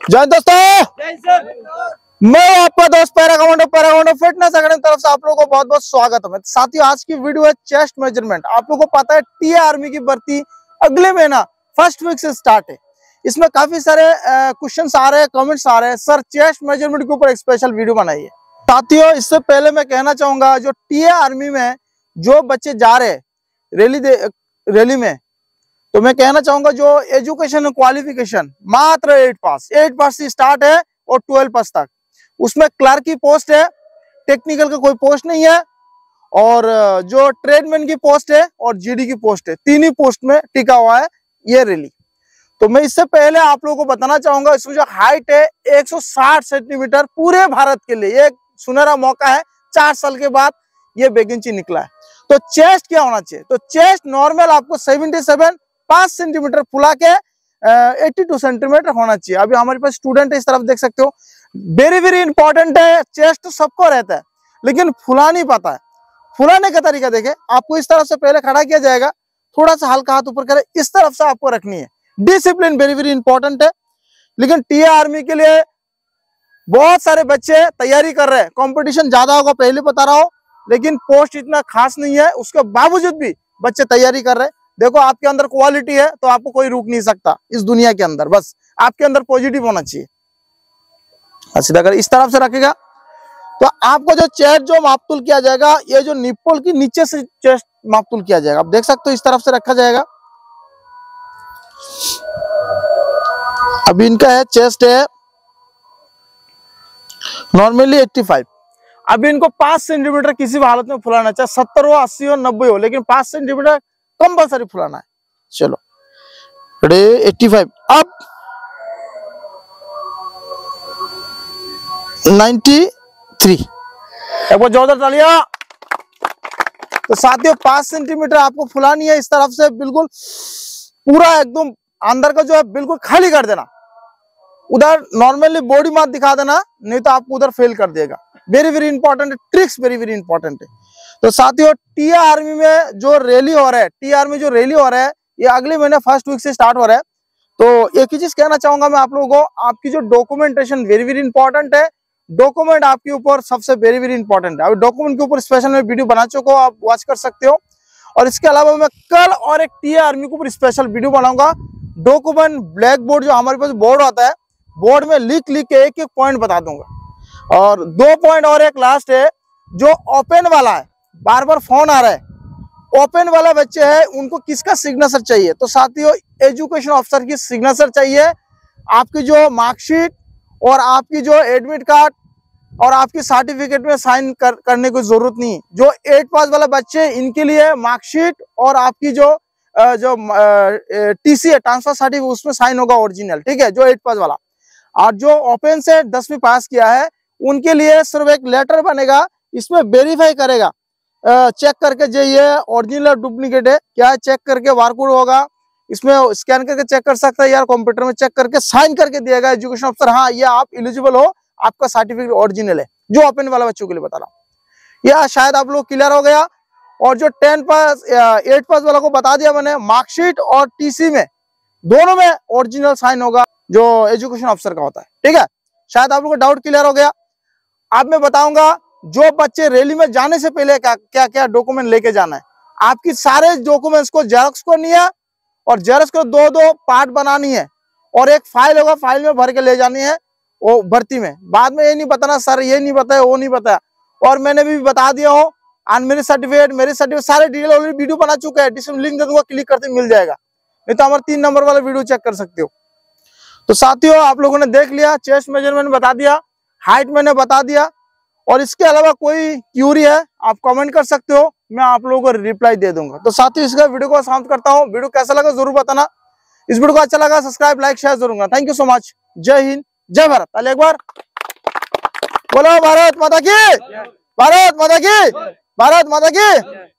जय दोस्तों, मैं आपका दोस्त पैरागॉन फिटनेस अकेडमी तरफ से आप लोगों को बहुत बहुत स्वागत है। साथियों, आज की वीडियो है चेस्ट मेजरमेंट। आप लोगों को पता है टीए आर्मी की भर्ती अगले महीना फर्स्ट वीक से स्टार्ट है। इसमें काफी सारे क्वेश्चंस आ रहे हैं, कमेंट्स आ रहे हैं, सर चेस्ट मेजरमेंट के ऊपर एक स्पेशल वीडियो बनाइए। साथियों, इससे पहले मैं कहना चाहूंगा, जो टीए आर्मी में जो बच्चे जा रहे हैं रैली में, तो मैं कहना चाहूंगा जो एजुकेशन क्वालिफिकेशन मात्र 8 पास से स्टार्ट है और 12 पास तक। उसमें क्लर्क की पोस्ट है, टेक्निकल का कोई पोस्ट नहीं है, और जो ट्रेडमैन की पोस्ट है और जीडी की पोस्ट है, तीन ही पोस्ट में टिका हुआ है ये रैली। तो मैं इससे पहले आप लोगों को बताना चाहूंगा, इसमें जो हाइट है 160 सेंटीमीटर पूरे भारत के लिए एक सुनहरा मौका है। 4 साल के बाद ये वैकेंसी निकला है। तो चेस्ट क्या होना चाहिए? तो चेस्ट नॉर्मल आपको 77 5 सेंटीमीटर फुला के 82 सेंटीमीटर होना चाहिए। अभी हमारे पास स्टूडेंट है, इस तरफ देख सकते हो। वेरी इंपॉर्टेंट है। चेस्ट तो सबको रहता है, लेकिन फुला नहीं पाता है। फुलाने का तरीका देखे, आपको इस तरफ से पहले खड़ा किया जाएगा, थोड़ा सा हल्का हाथ ऊपर करे, इस तरफ से आपको रखनी है। डिसिप्लिन वेरी इंपॉर्टेंट है। लेकिन टीए आर्मी के लिए बहुत सारे बच्चे तैयारी कर रहे हैं। कंपटीशन ज्यादा होगा, पहले बता रहा हूं, लेकिन पोस्ट इतना खास नहीं है। उसके बावजूद भी बच्चे तैयारी कर रहे हैं। देखो, आपके अंदर क्वालिटी है तो आपको कोई रोक नहीं सकता इस दुनिया के अंदर। बस आपके अंदर पॉजिटिव होना चाहिए। सीधा कर इस तरफ से रखेगा तो आपको जो चेस्ट जो मापतुल किया जाएगा, ये जो निप्पल की नीचे से चेस्ट मापतुल किया जाएगा। आप देख सकते हो, इस तरफ से रखा जाएगा। अभी इनका है चेस्ट है नॉर्मली 85। अभी इनको 5 सेंटीमीटर किसी भी हालत में फुलाना चाहिए, 70 हो, 80 हो, 90 हो, लेकिन 5 सेंटीमीटर कंपल्सरी फुलाना है। चलो रेडी, 85। अब 93। एक बार जोरदार तालियां। तो साथियों, 5 सेंटीमीटर आपको फुलानी है। इस तरफ से बिल्कुल पूरा एकदम अंदर का जो है बिल्कुल खाली कर देना। उधर नॉर्मली बॉडी मास दिखा देना, नहीं तो आपको उधर फेल कर देगा। वेरी इंपॉर्टेंट है, ट्रिक्स वेरी इंपॉर्टेंट है। तो साथियों, टीए आर्मी में जो रैली हो रहा है, टीए आर्मी जो रैली हो रहा है, ये अगले महीने फर्स्ट वीक से स्टार्ट हो रहा है। तो एक ही चीज कहना चाहूंगा मैं आप लोगों को, आपकी जो डॉक्यूमेंटेशन वेरी इंपॉर्टेंट है। डॉक्यूमेंट आपके ऊपर सबसे वेरी इंपॉर्टेंट है। अभी डॉक्यूमेंट के ऊपर स्पेशल मैं वीडियो बना चुका हूं, आप वॉच कर सकते हो। और इसके अलावा मैं कल और एक टीए आर्मी के ऊपर स्पेशल वीडियो बनाऊंगा। डॉक्यूमेंट ब्लैक बोर्ड जो हमारे पास बोर्ड आता है, बोर्ड में लिख के एक पॉइंट बता दूंगा। और 2 पॉइंट और एक लास्ट है, जो ओपन वाला है, बार फोन आ रहा है, ओपन वाला बच्चे है, उनको किसका सिग्नेचर चाहिए? तो साथियों, एजुकेशन ऑफिसर की सिग्नेचर चाहिए। आपकी जो मार्कशीट और आपकी जो एडमिट कार्ड और आपकी सर्टिफिकेट में साइन करने की जरूरत नहीं। जो 8 पास वाला बच्चे, इनके लिए मार्कशीट और आपकी जो टीसी है, ट्रांसफर सर्टिफिकेट, उसमें साइन होगा ओरिजिनल, ठीक है, जो 8 पास वाला। और जो ओपन से 10वीं पास किया है, उनके लिए सिर्फ एक लेटर बनेगा, इसमें वेरीफाई करेगा, चेक करके जो ये ओरिजिनल डुप्लीकेट है क्या है, चेक करके बारकोड होगा, इसमें स्कैन करके चेक कर सकता है यार, कंप्यूटर में चेक करके साइन करके दिएगा एजुकेशन ऑफिसर, हाँ ये आप एलिजिबल हो, आपका सर्टिफिकेट ओरिजिनल है। जो ओपन वाला बच्चों के लिए बता रहा हूँ। यह शायद आप लोग क्लियर हो गया। और जो 10 पास 8 पास वाला को बता दिया मैंने, मार्कशीट और टीसी में दोनों में ओरिजिनल साइन होगा, जो एजुकेशन ऑफिसर का होता है, ठीक है। शायद आप लोगों को डाउट क्लियर हो गया। अब मैं बताऊंगा जो बच्चे रैली में जाने से पहले क्या क्या डॉक्यूमेंट लेके जाना है। आपकी सारे डॉक्यूमेंट्स को जेरॉक्स करनी है, और जेरॉक्स को 2 पार्ट बनानी है, और एक फाइल होगा, फाइल में भर के ले जानी है वो भर्ती में। बाद में ये नहीं बताना सर ये नहीं बताया, वो नहीं बताया। और मैंने भी बता दिया हो, मेरे सर्टिफिकेट सारे डिटेल ऑलरेडी वीडियो बना चुका है, डिस्क्रिप्शन लिंक दे दूंगा, क्लिक करते मिल जाएगा। नहीं तो हमारा 3 नंबर वाला वीडियो चेक कर सकते हो। तो साथियों, आप लोगों ने देख लिया, चेस्ट मेजरमेंट बता दिया, हाइट मैंने बता दिया, और इसके अलावा कोई क्यूरी है आप कमेंट कर सकते हो, मैं आप लोगों को रिप्लाई दे दूंगा। तो साथियों, इसका वीडियो को समाप्त करता हूँ। वीडियो कैसा लगा जरूर बताना। इस वीडियो को अच्छा लगा सब्सक्राइब लाइक शेयर जरूर करना। Thank you so much. जय हिंद, जय भारत। पहले एक बार बोलो भारत माता की, भारत माता की, भारत माता की।